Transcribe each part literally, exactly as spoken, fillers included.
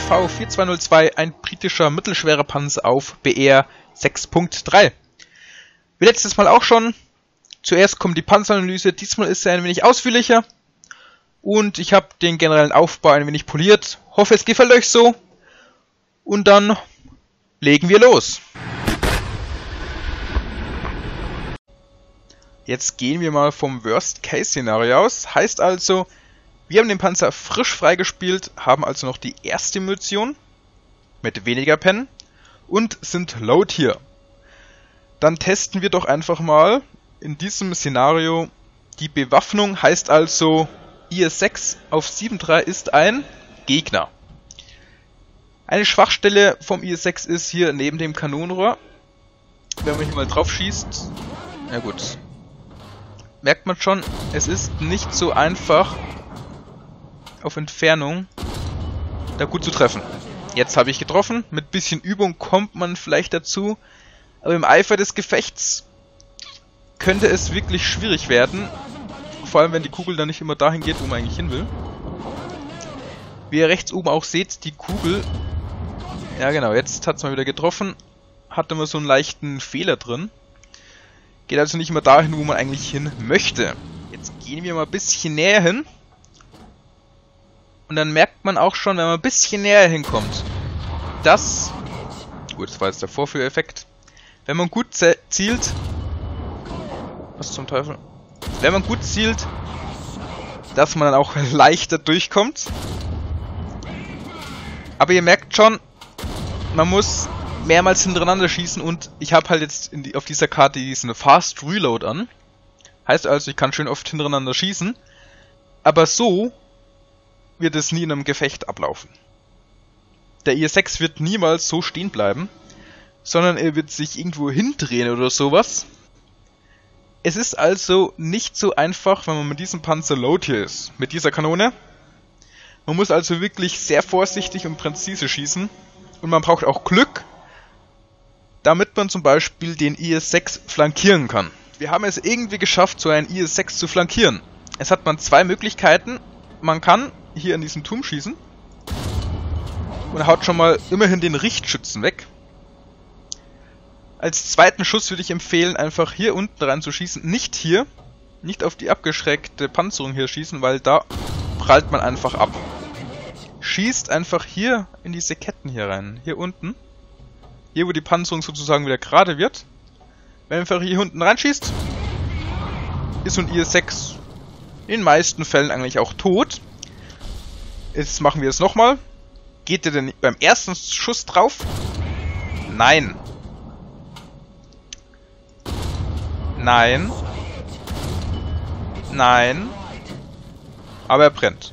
V vier zwei null zwei, ein britischer mittelschwerer Panzer auf B R sechs Punkt drei. Wie letztes Mal auch schon, zuerst kommt die Panzeranalyse, diesmal ist sie ein wenig ausführlicher und ich habe den generellen Aufbau ein wenig poliert. Hoffe, es gefällt euch so und dann legen wir los. Jetzt gehen wir mal vom Worst-Case-Szenario aus, heißt also, wir haben den Panzer frisch freigespielt, haben also noch die erste Munition mit weniger Pen und sind load hier. Dann testen wir doch einfach mal in diesem Szenario die Bewaffnung, heißt also I S sechs auf sieben drei ist ein Gegner. Eine Schwachstelle vom I S sechs ist hier neben dem Kanonenrohr. Wenn man hier mal drauf schießt, na gut, merkt man schon, es ist nicht so einfach auf Entfernung da gut zu treffen. Jetzt habe ich getroffen, mit bisschen Übung kommt man vielleicht dazu, aber im Eifer des Gefechts könnte es wirklich schwierig werden, vor allem wenn die Kugel dann nicht immer dahin geht, wo man eigentlich hin will. Wie ihr rechts oben auch seht, die Kugel, ja genau, jetzt hat es mal wieder getroffen, hat immer so einen leichten Fehler drin. Geht also nicht immer dahin, wo man eigentlich hin möchte. Jetzt gehen wir mal ein bisschen näher hin. Und dann merkt man auch schon, wenn man ein bisschen näher hinkommt, dass... Gut, das war jetzt der Vorführeffekt. Wenn man gut zielt... Was zum Teufel? Wenn man gut zielt, dass man dann auch leichter durchkommt. Aber ihr merkt schon, man muss mehrmals hintereinander schießen und ich habe halt jetzt in die, auf dieser Karte diesen Fast Reload an. Heißt also, ich kann schön oft hintereinander schießen. Aber so wird es nie in einem Gefecht ablaufen. Der I S sechs wird niemals so stehen bleiben, sondern er wird sich irgendwo hindrehen oder sowas. Es ist also nicht so einfach, wenn man mit diesem Panzer load hier ist, mit dieser Kanone. Man muss also wirklich sehr vorsichtig und präzise schießen und man braucht auch Glück, damit man zum Beispiel den I S sechs flankieren kann. Wir haben es irgendwie geschafft, so einen I S sechs zu flankieren. Es hat man zwei Möglichkeiten. Man kann hier in diesen Turm schießen und haut schon mal immerhin den Richtschützen weg. Als zweiten Schuss würde ich empfehlen, einfach hier unten rein zu schießen. Nicht hier, nicht auf die abgeschrägte Panzerung hier schießen, weil da prallt man einfach ab. Schießt einfach hier in diese Ketten hier rein, hier unten. Hier, wo die Panzerung sozusagen wieder gerade wird. Wenn man einfach hier unten reinschießt, ist so ein I S sechs in den meisten Fällen eigentlich auch tot. Jetzt machen wir es nochmal. Geht ihr denn beim ersten Schuss drauf? Nein. Nein. Nein. Aber er brennt.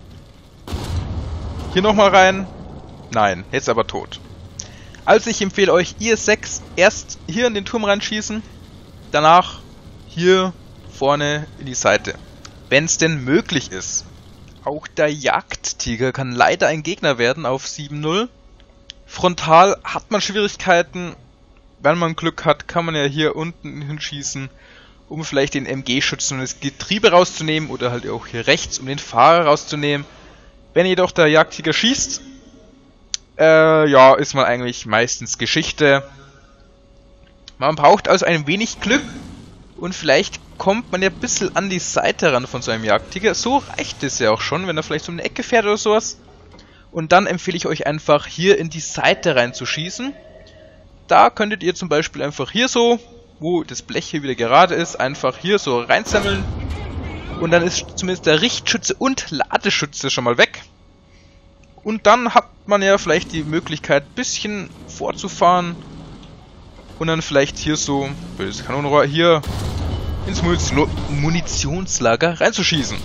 Hier nochmal rein. Nein, jetzt aber tot. Also ich empfehle euch I S sechs erst hier in den Turm reinschießen, danach hier vorne in die Seite. Wenn es denn möglich ist. Auch der Jagdtiger kann leider ein Gegner werden auf sieben null. Frontal hat man Schwierigkeiten. Wenn man Glück hat, kann man ja hier unten hinschießen, um vielleicht den M G-Schützen und das Getriebe rauszunehmen oder halt auch hier rechts, um den Fahrer rauszunehmen. Wenn jedoch der Jagdtiger schießt, äh, ja, ist man eigentlich meistens Geschichte. Man braucht also ein wenig Glück und vielleicht kommt man ja ein bisschen an die Seite ran von so einem Jagdtiger. So reicht es ja auch schon, wenn er vielleicht um eine Ecke fährt oder sowas. Und dann empfehle ich euch einfach hier in die Seite rein zu schießen. Da könntet ihr zum Beispiel einfach hier so, wo das Blech hier wieder gerade ist, einfach hier so reinsammeln. Und dann ist zumindest der Richtschütze und Ladeschütze schon mal weg. Und dann hat man ja vielleicht die Möglichkeit, ein bisschen vorzufahren. Und dann vielleicht hier so, böses Kanonenrohr, hier ins Munition Munitionslager reinzuschießen.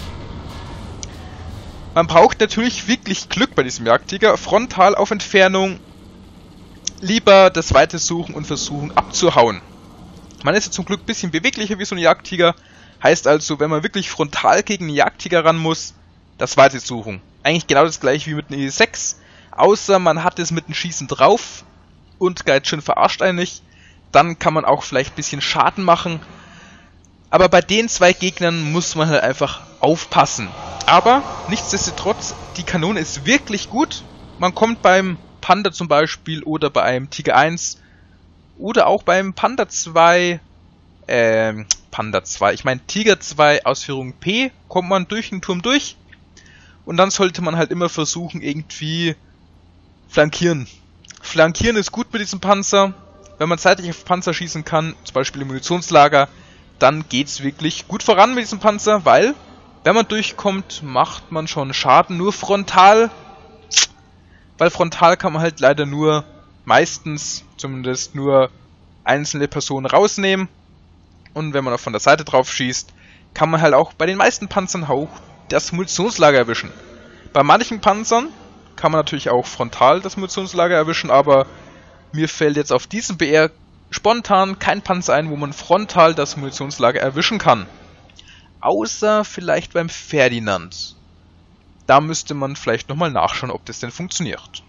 Man braucht natürlich wirklich Glück bei diesem Jagdtiger. Frontal auf Entfernung. Lieber das Weite suchen und versuchen abzuhauen. Man ist ja zum Glück ein bisschen beweglicher wie so ein Jagdtiger. Heißt also, wenn man wirklich frontal gegen einen Jagdtiger ran muss, das Weite suchen. Eigentlich genau das gleiche wie mit einem I S sechs. Außer man hat es mit dem Schießen drauf und ganz schön verarscht eigentlich. Dann kann man auch vielleicht ein bisschen Schaden machen. Aber bei den zwei Gegnern muss man halt einfach aufpassen. Aber nichtsdestotrotz, die Kanone ist wirklich gut. man kommt beim Panther zum Beispiel oder bei einem Tiger eins oder auch beim Panther zwei, ähm, Panther zwei, ich meine Tiger zwei Ausführung P, kommt man durch den Turm durch und dann sollte man halt immer versuchen, irgendwie flankieren. Flankieren ist gut mit diesem Panzer, wenn man zeitlich auf Panzer schießen kann, zum Beispiel im Munitionslager, dann geht's wirklich gut voran mit diesem Panzer, weil, wenn man durchkommt, macht man schon Schaden, nur frontal, weil frontal kann man halt leider nur, meistens zumindest nur einzelne Personen rausnehmen und wenn man auch von der Seite drauf schießt, kann man halt auch bei den meisten Panzern auch das Munitionslager erwischen. Bei manchen Panzern kann man natürlich auch frontal das Munitionslager erwischen, aber mir fällt jetzt auf diesem B R spontan kein Panzer ein, wo man frontal das Munitionslager erwischen kann. Außer vielleicht beim Ferdinand. Da müsste man vielleicht nochmal nachschauen, ob das denn funktioniert.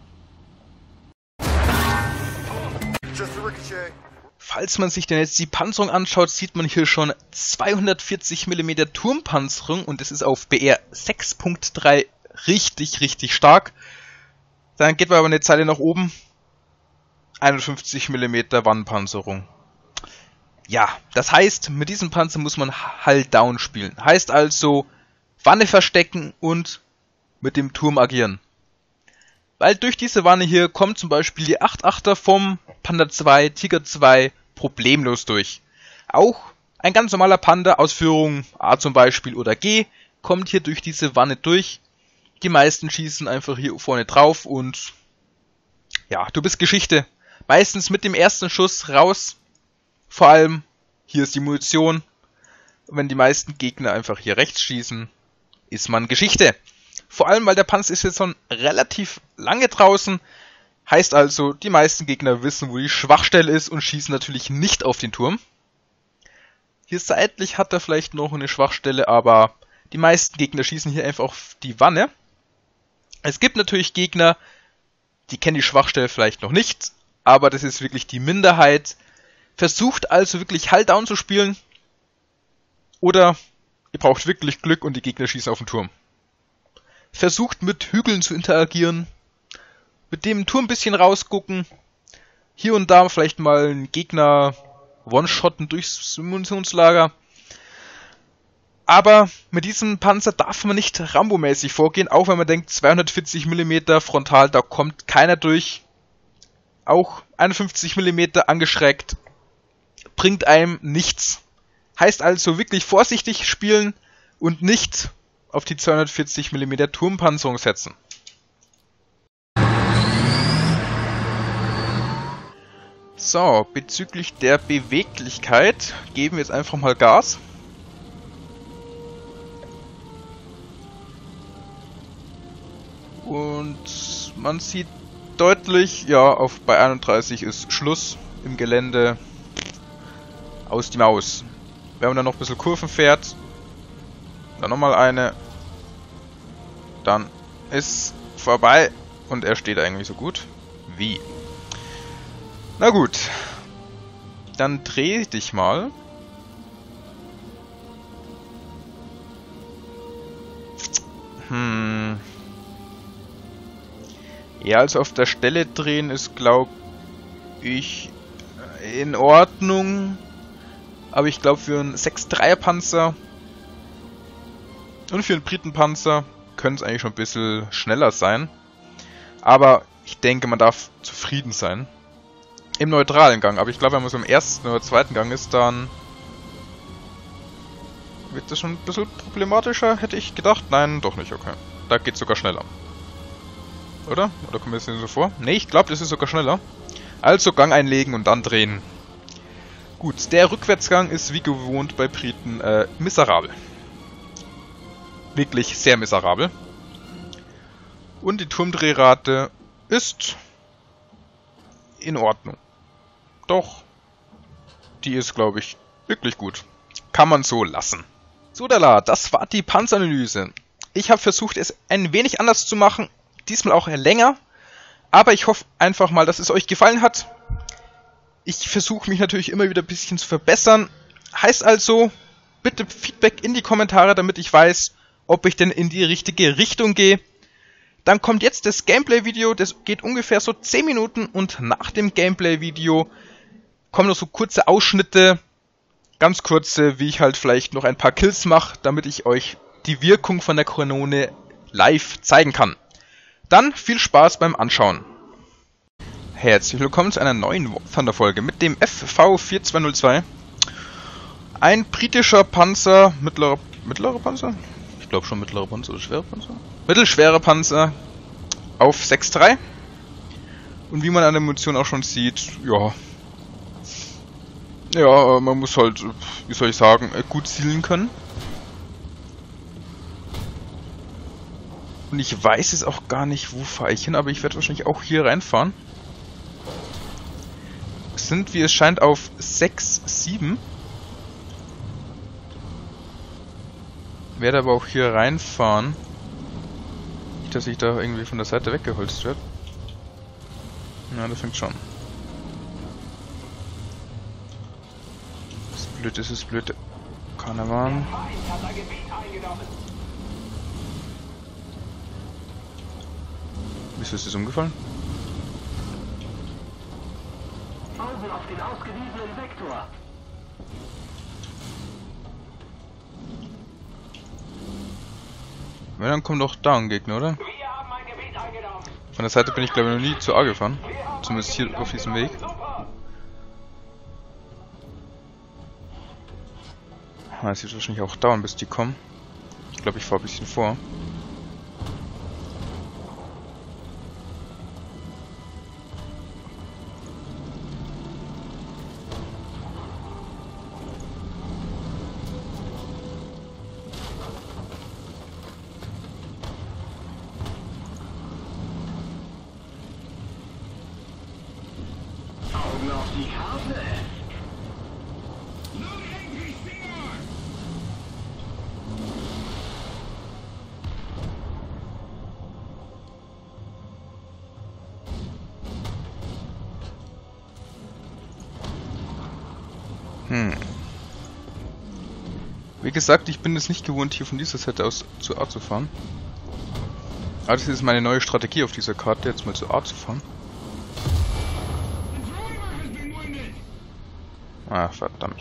Falls man sich denn jetzt die Panzerung anschaut, sieht man hier schon zweihundertvierzig Millimeter Turmpanzerung und das ist auf B R sechs Punkt drei richtig, richtig stark. Dann geht man aber eine Zeile nach oben. einundfünfzig Millimeter Wandpanzerung. Ja, das heißt, mit diesem Panzer muss man Hull Down spielen. Heißt also, Wanne verstecken und mit dem Turm agieren. Weil durch diese Wanne hier kommt zum Beispiel die acht achter vom Panther zwei, Tiger zwei problemlos durch. Auch ein ganz normaler Panther, Ausführung A zum Beispiel oder G, kommt hier durch diese Wanne durch. Die meisten schießen einfach hier vorne drauf und ja, du bist Geschichte. Meistens mit dem ersten Schuss raus. Vor allem, hier ist die Munition. Wenn die meisten Gegner einfach hier rechts schießen, ist man Geschichte. Vor allem, weil der Panzer ist jetzt schon relativ lange draußen. Heißt also, die meisten Gegner wissen, wo die Schwachstelle ist und schießen natürlich nicht auf den Turm. Hier seitlich hat er vielleicht noch eine Schwachstelle, aber die meisten Gegner schießen hier einfach auf die Wanne. Es gibt natürlich Gegner, die kennen die Schwachstelle vielleicht noch nicht, aber das ist wirklich die Minderheit. Versucht also wirklich Hull Down zu spielen oder ihr braucht wirklich Glück und die Gegner schießen auf den Turm. Versucht mit Hügeln zu interagieren, mit dem Turm ein bisschen rausgucken, hier und da vielleicht mal einen Gegner one-shotten durchs Munitionslager. Aber mit diesem Panzer darf man nicht Rambo-mäßig vorgehen, auch wenn man denkt, zweihundertvierzig Millimeter frontal, da kommt keiner durch. Auch einundfünfzig Millimeter angeschrägt, bringt einem nichts. Heißt also wirklich vorsichtig spielen und nicht auf die zweihundertvierzig Millimeter Turmpanzerung setzen. So, bezüglich der Beweglichkeit geben wir jetzt einfach mal Gas. Und man sieht deutlich, ja, auf bei einunddreißig ist Schluss im Gelände. Aus die Maus. Wenn man dann noch ein bisschen Kurven fährt, dann nochmal eine, dann ist vorbei und er steht eigentlich so gut wie. Na gut, dann dreh dich mal. Hm. Ja, also auf der Stelle drehen ist, glaube ich, in Ordnung. Aber ich glaube, für einen sechs Dreier Panzer und für einen Britenpanzer könnte es eigentlich schon ein bisschen schneller sein. Aber ich denke, man darf zufrieden sein. Im neutralen Gang. Aber ich glaube, wenn man so im ersten oder zweiten Gang ist, dann wird das schon ein bisschen problematischer, hätte ich gedacht. Nein, doch nicht, okay. Da geht es sogar schneller. Oder? Oder kommt mir das so vor? Ne, ich glaube, das ist sogar schneller. Also Gang einlegen und dann drehen. Gut, der Rückwärtsgang ist wie gewohnt bei Briten äh, miserabel. Wirklich sehr miserabel. Und die Turmdrehrate ist in Ordnung. Doch, die ist, glaube ich, wirklich gut. Kann man so lassen. So, Dala, das war die Panzeranalyse. Ich habe versucht, es ein wenig anders zu machen. Diesmal auch länger. Aber ich hoffe einfach mal, dass es euch gefallen hat. Ich versuche mich natürlich immer wieder ein bisschen zu verbessern. Heißt also, bitte Feedback in die Kommentare, damit ich weiß, ob ich denn in die richtige Richtung gehe. Dann kommt jetzt das Gameplay-Video, das geht ungefähr so zehn Minuten und nach dem Gameplay-Video kommen noch so kurze Ausschnitte, ganz kurze, wie ich halt vielleicht noch ein paar Kills mache, damit ich euch die Wirkung von der Kanone live zeigen kann. Dann viel Spaß beim Anschauen. Herzlich willkommen zu einer neuen War Thunder Folge mit dem F V vier zwei null zwei. Ein britischer Panzer, mittlerer, mittlerer Panzer? Ich glaube schon mittlerer Panzer oder schwerer Panzer? Mittelschwerer Panzer auf sechs drei. Und wie man an der Munition auch schon sieht, ja. Ja, man muss halt, wie soll ich sagen, gut zielen können. Und ich weiß es auch gar nicht, wo fahre ich hin, aber ich werde wahrscheinlich auch hier reinfahren. Sind, wie es scheint, auf sechs sieben. Werde aber auch hier reinfahren. Nicht, dass ich da irgendwie von der Seite weggeholzt werde. Na, das fängt schon. Das ist blöd, das ist blöd. Karneval. Wieso ist das umgefallen? Augen auf den ausgewiesenen Sektor. Ja, dann kommt doch da ein Gegner, oder? Von der Seite bin ich glaube ich noch nie zu A gefahren. Zumindest hier auf diesem Weg. Ah, es wird wahrscheinlich auch dauern, bis die kommen. Ich glaube, ich fahre ein bisschen vor. Augen auf die Karte. Hm. Wie gesagt, ich bin es nicht gewohnt, hier von dieser Seite aus zu A zu fahren. Aber das ist meine neue Strategie auf dieser Karte, jetzt mal zu A zu fahren. Ah, verdammt.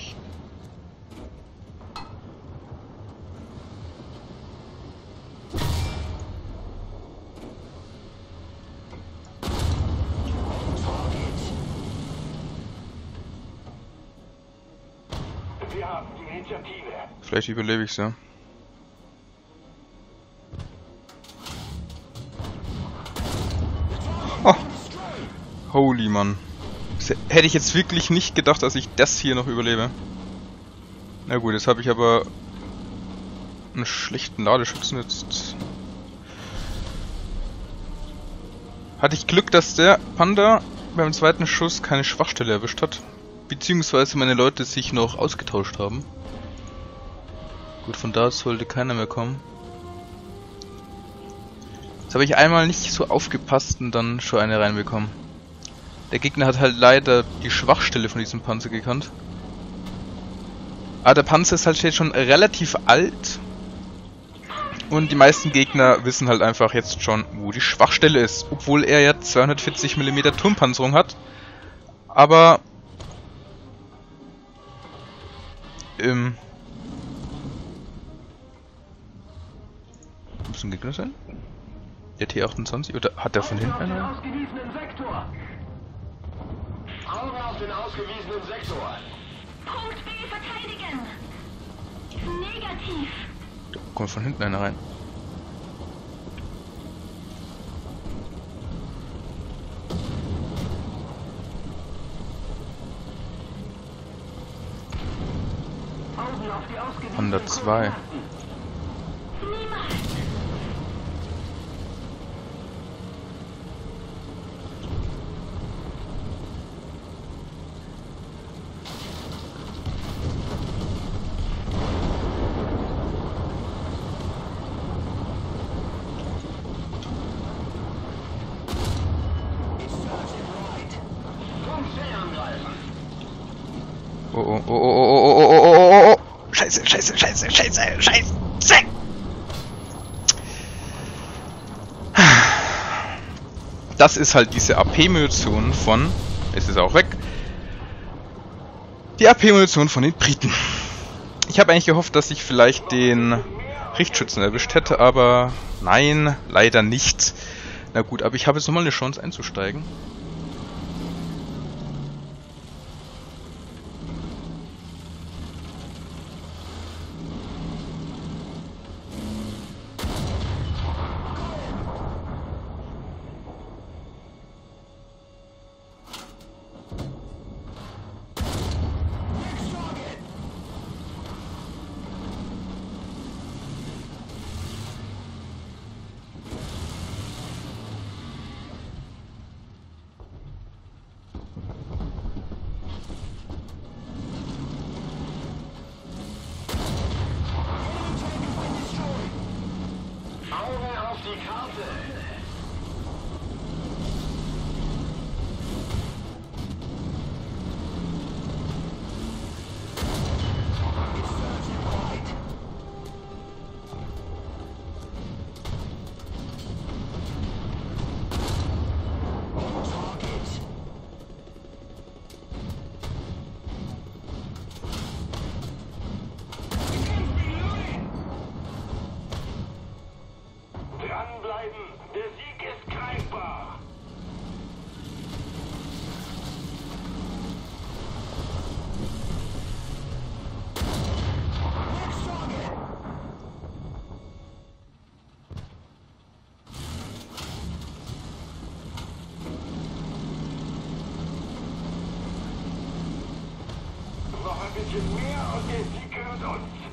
Wir haben die Initiative. Vielleicht überlebe ich ja. Oh. Holy Mann. Das hätte ich jetzt wirklich nicht gedacht, dass ich das hier noch überlebe. Na gut, jetzt habe ich aber einen schlechten Ladeschützen jetzt. Hatte ich Glück, dass der Panda beim zweiten Schuss keine Schwachstelle erwischt hat. Beziehungsweise meine Leute sich noch ausgetauscht haben. Gut, von da sollte keiner mehr kommen. Jetzt habe ich einmal nicht so aufgepasst und dann schon eine reinbekommen. Der Gegner hat halt leider die Schwachstelle von diesem Panzer gekannt. Aber der Panzer ist halt jetzt schon relativ alt. Und die meisten Gegner wissen halt einfach jetzt schon, wo die Schwachstelle ist. Obwohl er ja zweihundertvierzig Millimeter Turmpanzerung hat. Aber... Ähm... Muss ein Gegner sein? Der T achtundzwanzig? Oder hat der von hinten einen? Augen auf den ausgewiesenen Sektor. Punkt B verteidigen. Negativ. Da kommt von hinten einer rein. Augen auf die ausgewiesenen hundertzwei. Niemals. Oh, oh, oh, oh, oh, oh, oh, oh, oh, oh. Scheiße, scheiße, scheiße, scheiße, scheiße. das ist halt diese A P-Munition von... Es ist auch weg. Die A P-Munition von den Briten. Ich habe eigentlich gehofft, dass ich vielleicht den Richtschützen erwischt hätte, aber nein, leider nicht. Na gut, aber ich habe jetzt nochmal eine Chance einzusteigen. Augen auf die Karte. Dranbleiben, der Sieg ist greifbar. Noch ein bisschen mehr und der Sieg gehört uns.